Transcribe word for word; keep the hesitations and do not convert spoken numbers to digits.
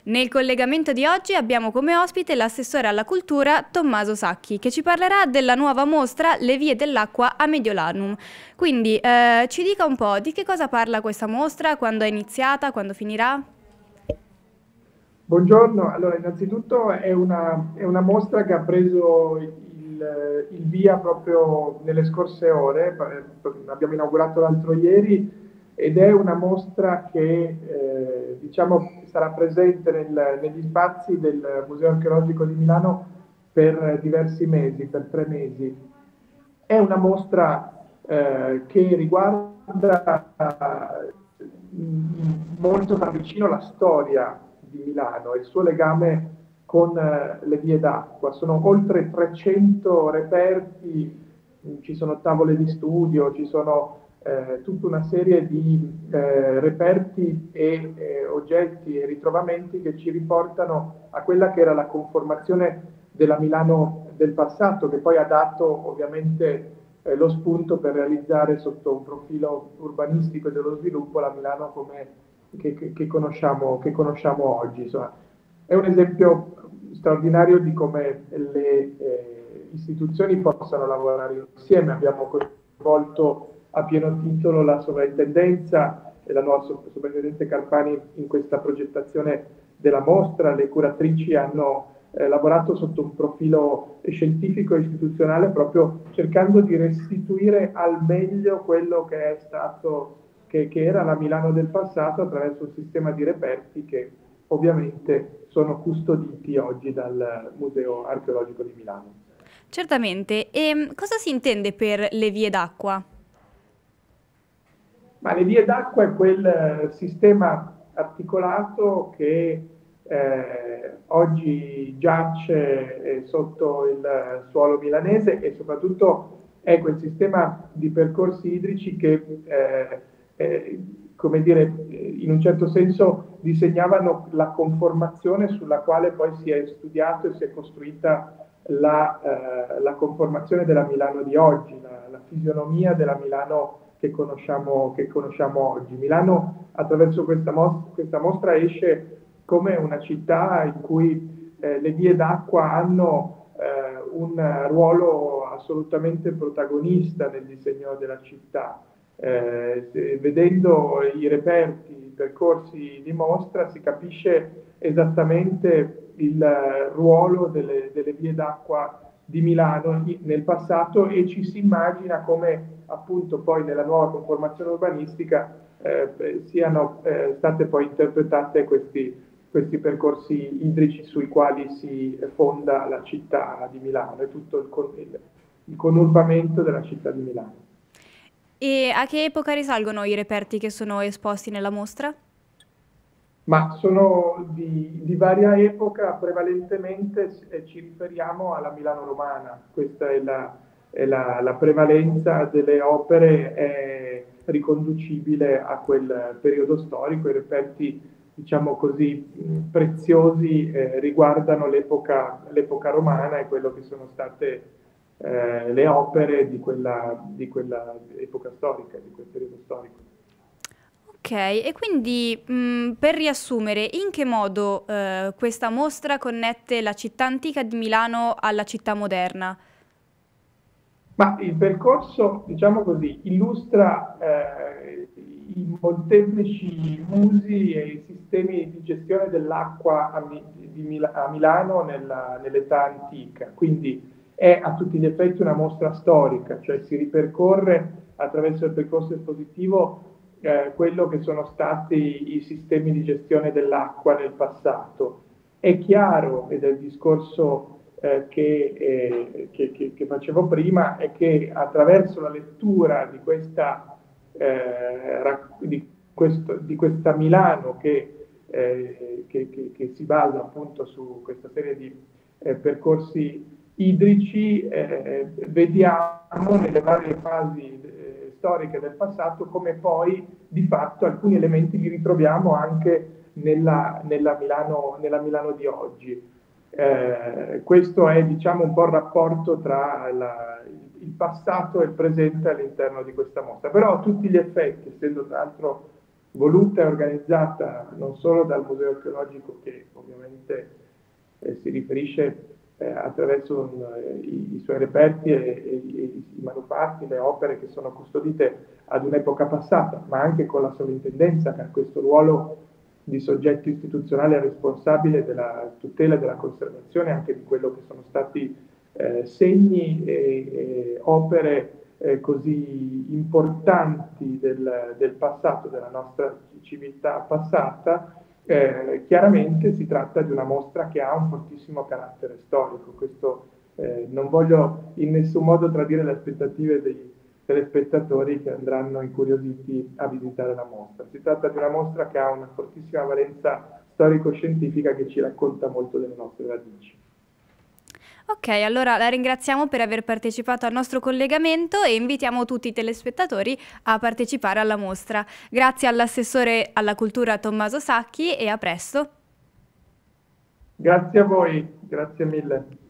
Nel collegamento di oggi abbiamo come ospite l'assessore alla cultura Tommaso Sacchi, che ci parlerà della nuova mostra Le vie dell'acqua a Mediolanum. Quindi eh, ci dica un po' di che cosa parla questa mostra, quando è iniziata, quando finirà? Buongiorno, allora innanzitutto è una, è una mostra che ha preso il, il via proprio nelle scorse ore, abbiamo inaugurato l'altro ieri ed è una mostra che eh, diciamo sarà presente nel, negli spazi del Museo Archeologico di Milano per diversi mesi, per tre mesi. È una mostra eh, che riguarda eh, molto da vicino la storia di Milano e il suo legame con eh, le vie d'acqua. Sono oltre trecento reperti, ci sono tavole di studio, ci sono eh, tutta una serie di eh, reperti e eh, oggetti e ritrovamenti che ci riportano a quella che era la conformazione della Milano del passato, che poi ha dato ovviamente eh, lo spunto per realizzare sotto un profilo urbanistico e dello sviluppo la Milano come, che, che, che, conosciamo, che conosciamo oggi. Insomma, è un esempio straordinario di come le eh, istituzioni possano lavorare insieme. Abbiamo coinvolto a pieno titolo la sovrintendenza e la nuova sovrintendente Carpani in questa progettazione della mostra. Le curatrici hanno eh, lavorato sotto un profilo scientifico e istituzionale proprio cercando di restituire al meglio quello che è stato, che, che era la Milano del passato attraverso un sistema di reperti che ovviamente sono custoditi oggi dal Museo Archeologico di Milano. Certamente. E cosa si intende per le vie d'acqua? Ma le vie d'acqua è quel sistema articolato che eh, oggi giace eh, sotto il suolo milanese e soprattutto è quel sistema di percorsi idrici che, eh, eh, come dire, in un certo senso disegnavano la conformazione sulla quale poi si è studiato e si è costruita la, eh, la conformazione della Milano di oggi, la, la fisionomia della Milano che conosciamo, che conosciamo oggi. Milano attraverso questa, mos- questa mostra esce come una città in cui eh, le vie d'acqua hanno eh, un ruolo assolutamente protagonista nel disegno della città. Eh, se, vedendo i reperti, i percorsi di mostra, si capisce esattamente il ruolo delle, delle vie d'acqua di Milano nel passato e ci si immagina come appunto poi nella nuova conformazione urbanistica eh, siano eh, state poi interpretate questi, questi percorsi idrici sui quali si fonda la città di Milano e tutto il, con, il, il conurbamento della città di Milano. E a che epoca risalgono i reperti che sono esposti nella mostra? Ma sono di, di varia epoca, prevalentemente ci riferiamo alla Milano romana, questa è la, è la, la prevalenza delle opere è riconducibile a quel periodo storico, i reperti diciamo così preziosi eh, riguardano l'epoca, l'epoca romana e quello che sono state eh, le opere di quella, di quella epoca storica, di quel periodo storico. Ok, e quindi mh, per riassumere, in che modo eh, questa mostra connette la città antica di Milano alla città moderna? Ma il percorso, diciamo così, illustra eh, i molteplici usi e i sistemi di gestione dell'acqua a, Mi- di Mil- a Milano nella- nell'età antica. Quindi è a tutti gli effetti una mostra storica, cioè si ripercorre attraverso il percorso espositivo eh, quello che sono stati i sistemi di gestione dell'acqua nel passato. È chiaro, ed è il discorso eh, che, eh, che, che, che facevo prima, è che attraverso la lettura di questa, eh, di questo, di questa Milano che, eh, che, che, che si basa appunto su questa serie di eh, percorsi idrici, eh, vediamo nelle varie fasi eh, storiche del passato come poi di fatto alcuni elementi li ritroviamo anche nella, nella, Milano, nella Milano di oggi. Eh, questo è diciamo un po' il rapporto tra la, il passato e il presente all'interno di questa mostra, però a tutti gli effetti, essendo tra l'altro voluta e organizzata non solo dal Museo Archeologico, che ovviamente eh, si riferisce eh, attraverso un, eh, i, i suoi reperti e, e, e i manufatti, le opere che sono custodite ad un'epoca passata, ma anche con la sovrintendenza, che ha questo ruolo di soggetto istituzionale responsabile della tutela e della conservazione anche di quello che sono stati eh, segni e, e opere eh, così importanti del, del passato, della nostra civiltà passata. Eh, chiaramente si tratta di una mostra che ha un fortissimo carattere storico. Questo eh, non voglio in nessun modo tradire le aspettative dei telespettatori che andranno incuriositi a visitare la mostra. Si tratta di una mostra che ha una fortissima valenza storico-scientifica che ci racconta molto delle nostre radici. Ok, allora la ringraziamo per aver partecipato al nostro collegamento e invitiamo tutti i telespettatori a partecipare alla mostra. Grazie all'assessore alla cultura Tommaso Sacchi e a presto. Grazie a voi, grazie mille.